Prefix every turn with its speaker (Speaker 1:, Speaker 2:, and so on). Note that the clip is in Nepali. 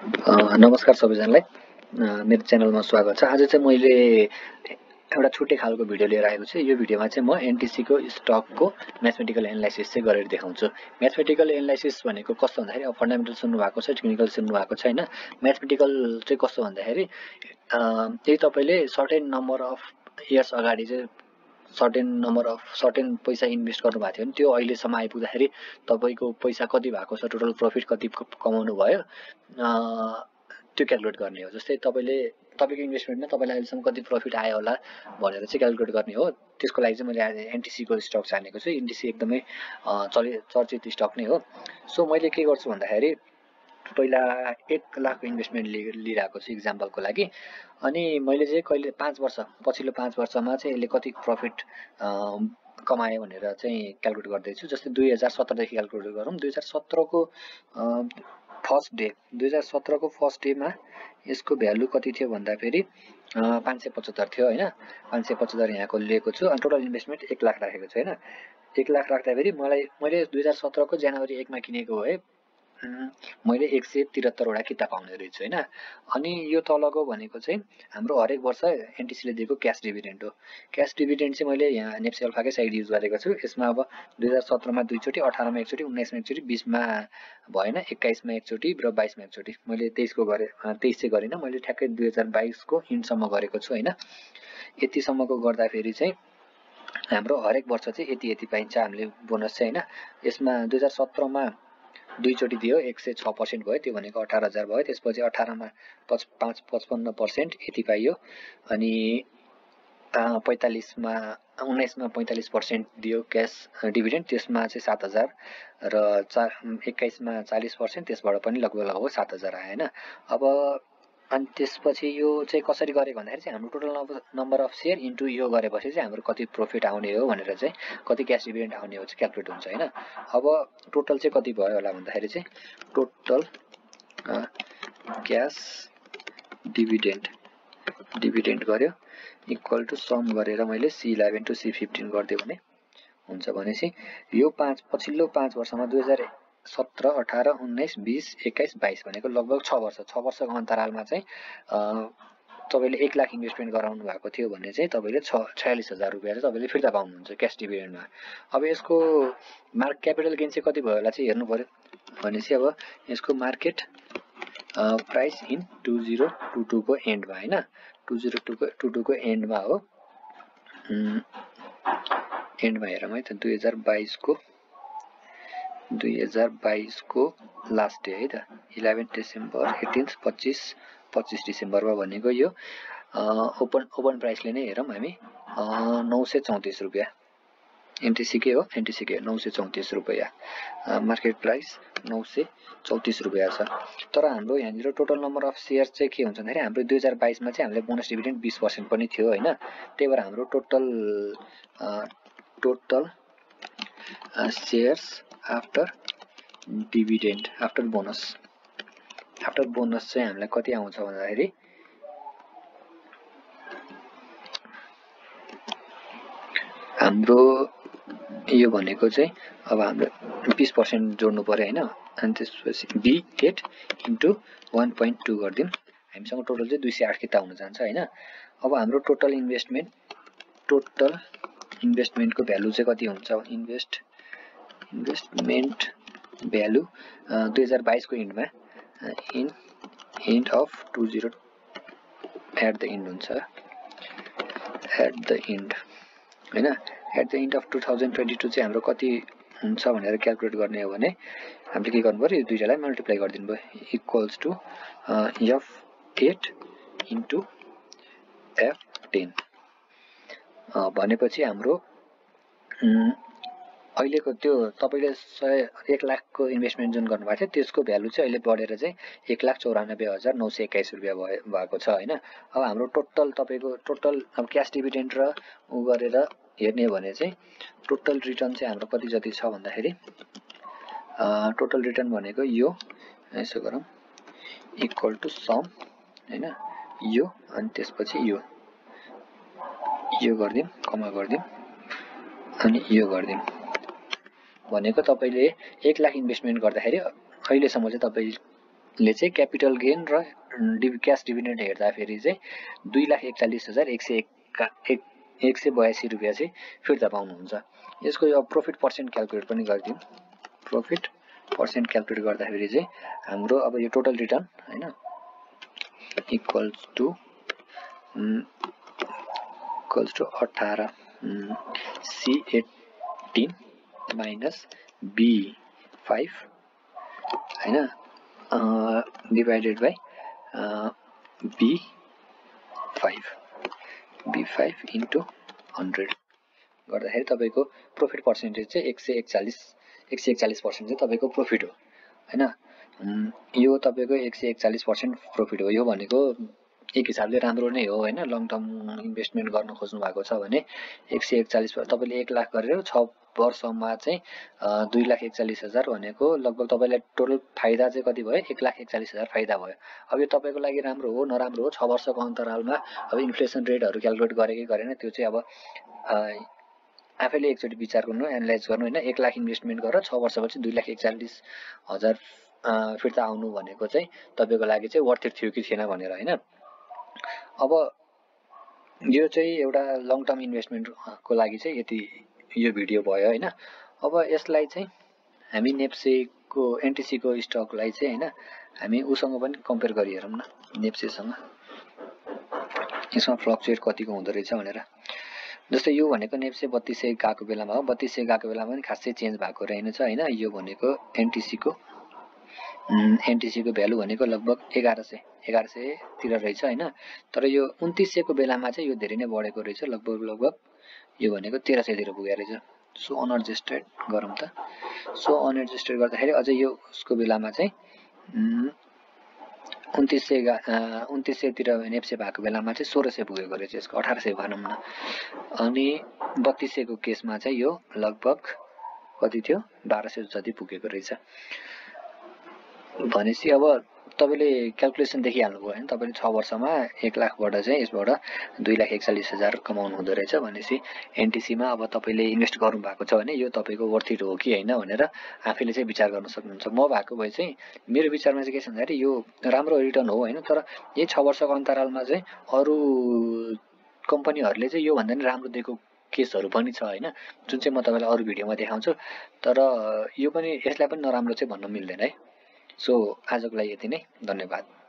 Speaker 1: नमस्कार सबैजनालाई मेरो च्यानलमा स्वागत छ। आज चाहिँ मैले एउटा छुट्टै खालको भिडियो लिएर आएको छु। यो भिडियोमा चाहिँ म एनटीसी को स्टकको म्याथमेटिकल एनालाइसिस चाहिँ गरेर देखाउँछु। म्याथमेटिकल एनालाइसिस भनेको कस्तो भन्दाखेरि अब फन्डामेन्टल सुन्नु भएको छ, टेक्निकल सुन्नु भएको छ हैन। म्याथमेटिकल चाहिँ कस्तो भन्दाखेरि यही तपाईले सर्टेन नम्बर अफ इयर्स अगाडि चाहिँ सर्टेन पैसा इन्भेस्ट गर्नुभएको थियो भने त्यो अहिलेसम्म आइपुग्दाखेरि तपाईको पैसा कति भएको छ, टोटल प्रफिट कति कमाउनु भयो त्यो क्याल्कुलेट गर्ने हो। जस्तै तपाईको इन्भेस्टमेन्टमा तपाईलाई अहिलेसम्म कति प्रफिट आयो होला भनेर चाहिँ क्याल्कुलेट गर्ने हो। त्यसको लागि चाहिँ मैले आज एनटीसी को स्टक छानेको छु। एनटीसी एकदमै चर्चित स्टक नै हो। सो मैले के गर्छु भन्दाखेरि पहिला 1 लाख इन्भेस्टमेन्ट लिइराको छु एक्जाम्पलको लागि। अनि मैले चाहिँ कहिले 5 वर्ष पछिल्लो 5 वर्षमा चाहिँ यसले कति प्रफिट कमायो भनेर चाहिँ क्याल्कुलेट गर्दै छु। जस्तै 2017 देखि क्याल्कुलेट गरौँ। 2017 को फर्स्ट डे मा यसको भ्यालु कति थियो भन्दा फेरि 575 थियो हैन। 575 यहाँको लिएको छु अनि टोटल इन्भेस्टमेन्ट 1 लाख राखेको छु हैन। 1 लाख राख्दा फेरि मैले 2017 को जनवरी 1 मा किनेको भए मैले 173 वटा किताब पाउने रहेछु हैन। अनि यो तलको भनेको चाहिँ हाम्रो हरेक वर्ष एनटीसी ले दिएको क्याश डिभिडेन्ड हो। क्याश डिभिडेन्ड चाहिँ मैले यहाँ नेप्से अल्फाकै साइड युज गरेको छु। यसमा अब 2017 मा दुई चोटी, 18 मा एकचोटी, 19 मा एकचोटी, 20 मा भएन, 21 मा एकचोटी र 22 मा एकचोटी। मैले 23 को गरे, 23 चाहिँ गरिन, मैले ठ्याक्कै 2022 को इन्ड सम्म गरेको छु हैन। यति सम्मको गर्दा फेरि चाहिँ हाम्रो हरेक वर्ष चाहिँ यति पाइन्छ हामीले बोनस चाहिँ हैन। यसमा 2017 मा दुई चोटी दियो, 106% भयो, त्यो भनेको 18,000 भयो। त्यसपछि 18 मा 55% यति पाइयो। अनि 19 मा 45% दियो क्याश डिभिडेन्ड, त्यसमा चाहिँ 7,000 र 21 मा 40%, त्यसबाट पनि लगभग 7,000 आयो हैन। अब अनि त्यसपछि यो चाहिँ कसरी गरेको भन्दाखेरि चाहिँ हाम्रो total number of share into यो गरेपछि चाहिँ हाम्रो कति प्रफिट आउने हो भनेर चाहिँ कति क्याश डिभिडेन्ड आउने हो चाहिँ क्याल्कुलेट हुन्छ हैन। अब टोटल चाहिँ कति भयो होला भन्दाखेरि चाहिँ टोटल क्याश डिभिडेन्ड गर्यो इक्वल टु सम गरेर मैले C11 टु C15 गर्दियो भने हुन्छ। भनेपछि यो पछिल्लो 5 वर्षमा 2017, 18, 19, 20, 21, 22 भनेको लगभग 6 वर्षको अन्तरालमा चाहिँ तपाईले 1 लाख इन्भेस्टमेन्ट गराउनु भएको थियो भने चाहिँ तपाईले 46,000 रुपैयाँ चाहिँ तपाईले फिर्ता पाउनुहुन्छ क्याश डिभिडेन्डमा। अब यसको क्यापिटल गेन चाहिँ कति भयो होला चाहिँ हेर्नु पर्यो। भनेपछि अब यसको मार्केट प्राइस इन 2022 को एन्डमा हैन, 2022 को एन्डमा हो। एन्डमा हेरौँ है त, 2022 को लास्ट डे है त, 11 डिसेम्बर, 18, 25 डिसेम्बरमा भनेको यो ओपन प्राइसले नै हेरौँ हामी 934 रुपैयाँ एनटीसी के हो, 934 रुपैयाँ मार्केट प्राइस 934 रुपैयाँ छ। तर हाम्रो यहाँनिर टोटल नम्बर अफ शेयर चाहिँ के हुन्छ भन्दाखेरि हाम्रो 2022 मा चाहिँ हामीले बोनस डिभिडेन्ड 20% पनि थियो हैन। त्यही भएर हाम्रो total shares after dividend after bonus चाहिँ हामीलाई कति आउँछ भन्दाखेरि हाम्रो यो भनेको चाहिँ अब हाम्रो 20% जोड्नु पर्यो हैन। अनि त्यसपछि B8 इन्टु 1.2 गर्दिम, हामीसँग टोटल चाहिँ 208 किताब हुन जान्छ हैन। अब हाम्रो टोटल इन्भेस्टमेन्टको भ्यालु चाहिँ कति हुन्छ, इन्भेस्टमेन्ट भ्यालु 2022 को इन्डमा end of 20 at the end हुन्छ, एट द इन्ड हैन। एट द इन्ड अफ 2022 चाहिँ हाम्रो कति हुन्छ भनेर क्याल्कुलेट गर्ने हो भने हामीले के गर्नु पर्यो, यो दुईटालाई मल्टिप्लाई गरिदिनु भयो equals to F8 into F10 भनेपछि हाम्रो अहिलेको त्यो तपाईले 1 लाख को इन्भेस्टमेन्ट जुन गर्नुभएको थियो त्यसको भ्यालु चाहिँ अहिले बढेर चाहिँ 1,94,921 रुपैयाँ भएको छ हैन। अब हाम्रो टोटल तपाईको टोटल अब क्याश डिभिडेन्ड र उ गरेर हेर्ने भने चाहिँ टोटल रिटर्न चाहिँ हाम्रो कति जति छ भन्दाखेरि टोटल रिटर्न भनेको यो यसो गरौँ इक्वल टु सम हैन, यो अनि त्यसपछि यो गर्दिम, कमा गर्दिम अनि यो गर्दिम भनेको तपाईले 1 लाख इन्भेस्टमेन्ट गर्दाखेरि अहिलेसम्म चाहिँ ले चाहिँ क्यापिटल गेन र क्यास डिभिडेन्ड हेर्दाखेरि चाहिँ 2,41,182 रुपियाँ चाहिँ फिर्ता पाउनुहुन्छ। यसको अब प्रोफिट पर्सेन्ट क्याल्कुलेट पनि गरिदिउँ। प्रोफिट पर्सेन्ट क्याल्कुलेट गर्दाखेरि चाहिँ हाम्रो अब यो टोटल रिटर्न हैन equals to 18 C18 minus B5 हैन डिवाइडेड बाइ B5 इन्टु 100 गर्दाखेरि तपाईको प्रोफिट पर्सेन्टेज चाहिँ 141% चाहिँ तपाईको प्रोफिट हो हैन। यो तपाईको 141% प्रोफिट हो। यो भनेको एक हिसाबले राम्रो नै हो हैन। लङ टर्म इन्भेस्टमेन्ट गर्न खोज्नु भएको छ भने 141 तपाईले 1 लाख गरेर 6 वर्षमा चाहिँ 2,41,000 भनेको लगभग तपाईलाई टोटल फाइदा चाहिँ कति भयो 1,41,000 फाइदा भयो। अब यो तपाईको लागि राम्रो हो नराम्रो हो 6 वर्षको अन्तरालमा अब इन्फ्लेसन रेटहरु क्याल्कुलेट गरेकै गरेन त्यो चाहिँ अब आफैले एकचोटी विचार गर्नु एनालाइज गर्नु हैन। 1 लाख इन्भेस्टमेन्ट गरेर 6 वर्षपछि 2,41,000 फिर्ता आउनु भनेको चाहिँ तपाईको लागि चाहिँ वर्थ इट थियो कि थिएन भनेर हैन। अब यो चाहिँ एउटा लङ टर्म इन्भेस्टमेन्ट को लागि चाहिँ यति यो भिडियो भयो हैन। अब यसलाई चाहिँ हामी नेप्से को एनटीसी को स्टकलाई चाहिँ हैन हामी उसँग पनि कम्पेयर गरि हेरौँ न नेप्से सँग। यसमा फ्लक्चुएट कतिको हुँदो रहेछ भनेर। जस्तै यो भनेको नेप्से 3200 गएको बेलामा हो 3200 गएको बेलामा पनि खासै चेन्ज भएको रहेनछ हैन। यो भनेको एनटीसी को भ्यालु भनेको लगभग 1100 तिर रहेछ हैन। तर यो 2900 को बेलामा चाहिँ यो धेरै नै बढेको रहेछ लगभग यो भनेको 1300 तिर पुगेको रहेछ। सो अनएडजस्टेड गरौँ त। सो अनएडजस्टेड गर्दाखेरि अझै यो उसको बेलामा चाहिँ 2900 तिर नेप्से भएको बेलामा चाहिँ 1600 पुगेको रहेछ। यसको 1800 भनौँ न। अनि 3200 को केसमा चाहिँ यो लगभग कति थियो 1200 जति पुगेको रहेछ। भनेपछि अब तपाईले क्याल्कुलेसन देखिहाल्नु भयो हैन। तपाईले 6 वर्षमा 1 लाखबाट चाहिँ यसबाट 2,41,000 कमाउनु हुँदो रहेछ भनेपछि एनटीसी मा अब तपाईले इन्भेस्ट गर्नु भएको छ भने यो तपाईको वर्थ इट हो कि हैन भनेर आफैले चाहिँ विचार गर्न सक्नुहुन्छ। म भएको भए चाहिँ मेरो विचारमा चाहिँ के छ भन्दाखेरि यो राम्रो रिटर्न हो हैन। तर यही 6 वर्षको अन्तरालमा चाहिँ अरु कम्पनीहरुले चाहिँ यो भन्दा नि राम्रो दिएको केसहरु पनि छ हैन। जुन चाहिँ म तपाईलाई अरु भिडियोमा देखाउँछु। तर यो पनि यसलाई पनि नराम्रो चाहिँ भन्न मिल्दैन है। सो आजको लागि यति नै। धन्यवाद।